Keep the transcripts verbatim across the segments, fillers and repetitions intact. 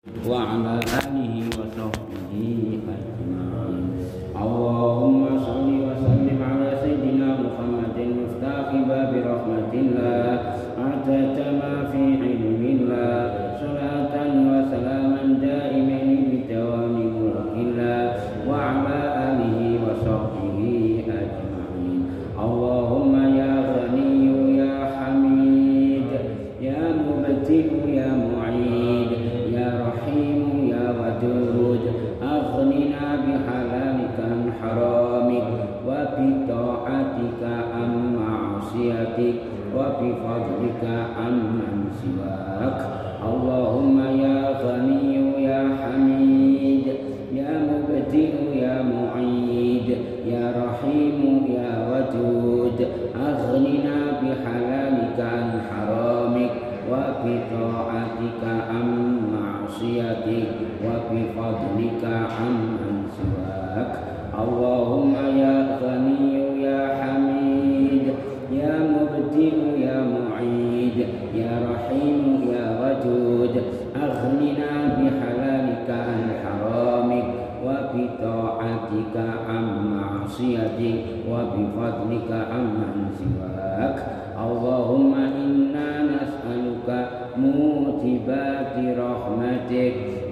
وعلى آله وصحبه أجمعين. اللهم صل وسلم على سيدنا محمد مفتاح باب رحمة الله عدد ما في علم الله، صلاة وسلاما دائمين بدوام ملك الله وعلى آله وصحبه أجمعين. اللهم يا غني يا حميد يا مبدئ يا معيد يا رحيم يا ودود، أغننا بحلالك عن حرامك وبطاعتك عن معصيتك وبفضلك عن من سواك. اللهم يا غني يا حميد يا مبدئ يا معيد يا رحيم يا ودود، أغننا بحلالك عن حرامك وبطاعتك عن معصيتك وبفضلك عن من سواك. اللهم يا غني يا حميد يا مبدئ يا معيد يا رحيم يا ودود، أغننا بحلالك عن حرامك وبطاعتك عن معصيتك وبفضلك عن من سواك. اللهم إنا نسألك موجبات رحمتك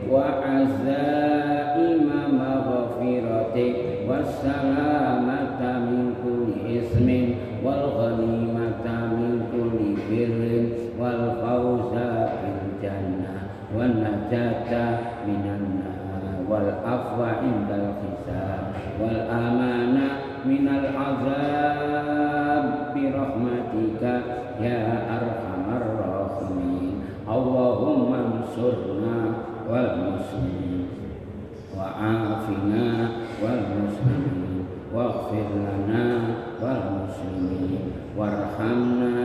وعزائم مغفرتك والسلامة من كل إثم والغنيمة من كل بر والفوز بالجنة والنجاة من النار والعفو عند الحساب والأمانة من العذاب برحمتك يا أرحم الراحمين. اللهم انصرنا والمسلمين وعافنا والمسلمين واغفر لنا والمسلمين وارحمنا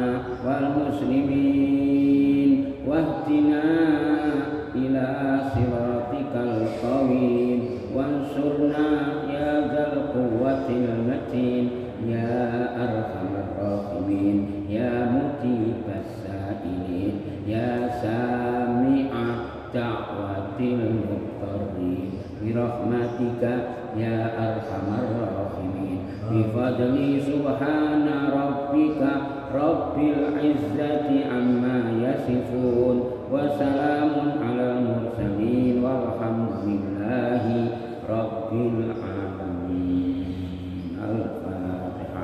والمسلمين واهدنا إلى صراطك القويم وانصرنا يا ذا القوة المتين يا أرحم الراحمين يا مجيب السائلين يا سامع دعوة المضطرين برحمتك يا أرحم الراحمين. بفضل سبحان ربك رب العزة عما يصفون وسلام على المرسلين والحمد لله رب العالمين. الفاتحة.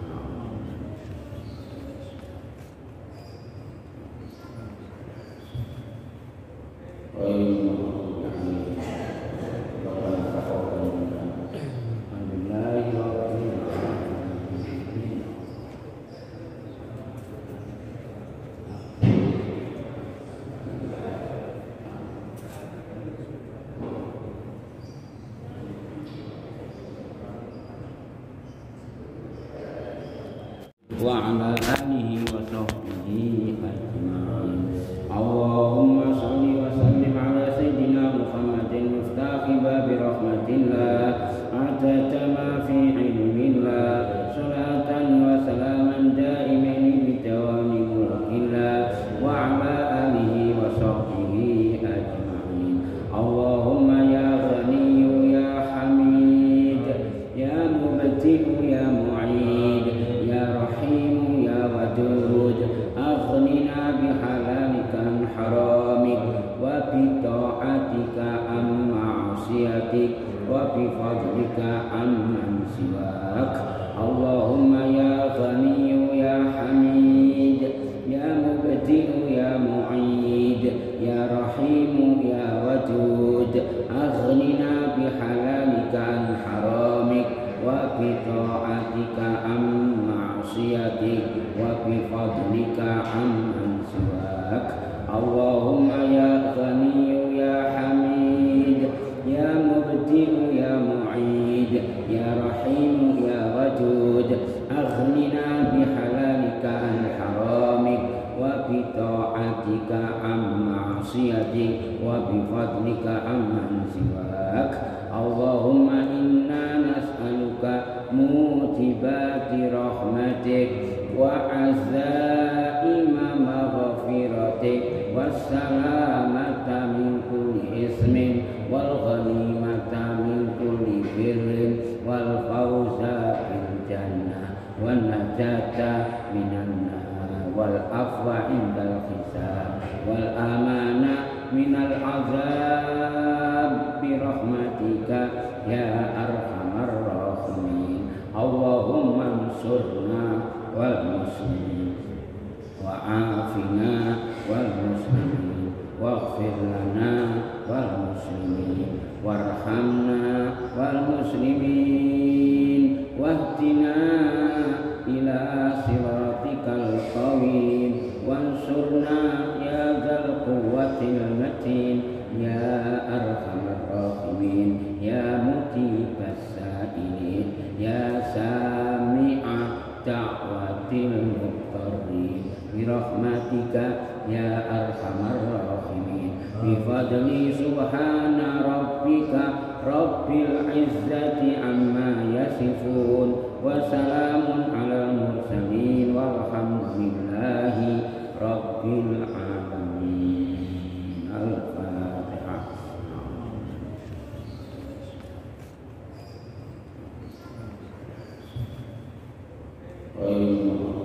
وعلى آله وصحبه أجمعين. اللهم صل وسلم على سيدنا محمد مفتاح باب رحمة الله عدد ما في علم الله، صلاة وسلاما دائمين بدوام ملك الله وعلى آله وصحبه أجمعين. اللهم يا غني يا حميد يا مبدئ يا معيد يا رحيم يا ودود، أغننا بحلالك عن حرامك وبطاعتك عن معصيتك وبفضلك عن من سواك. اللهم يا غني يا حميد يا مبدئ يا معيد يا رحيم يا ودود، أغننا بحلالك عن حرامك وبطاعتك عن معصيتك وبفضلك عن من سواك. اللهم يا غني يا حميد يا مبدئ يا معيد يا رحيم يا ودود، أغننا بحلالك عن حرامك وبطاعتك عن معصيتك وبفضلك عن من سواك. اللهم إنا نسألك موجبات رحمتك وعزائم مغفرتك والسلامة من كل والنجاة من النار والعفو عند الحساب والأمان من العذاب برحمتك يا أرحم الراحمين. اللهم انصرنا والمسلمين وعافنا والمسلمين واغفر لنا والمسلمين وارحمنا والمسلمين واهدنا إلى صراطك القويم وانصرنا يا ذا القوة المتين يا أرحم الراحمين يا مجيب السائلين يا سامع دعوة المضطرين برحمتك يا أرحم الراحمين. بفضل سبحان ربك رب العزة عما يصفون وسلام على المرسلين والحمد لله رب العالمين. الفاتحة.